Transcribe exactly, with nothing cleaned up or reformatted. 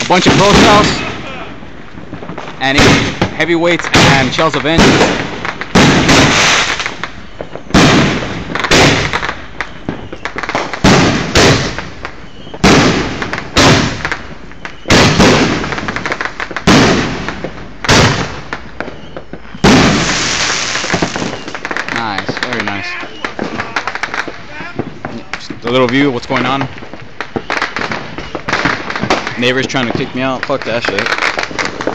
bunch of pro shells and heavyweights and shells of vengeance. Nice, very nice. Just a little view of what's going on. Neighbors trying to kick me out. Fuck that shit.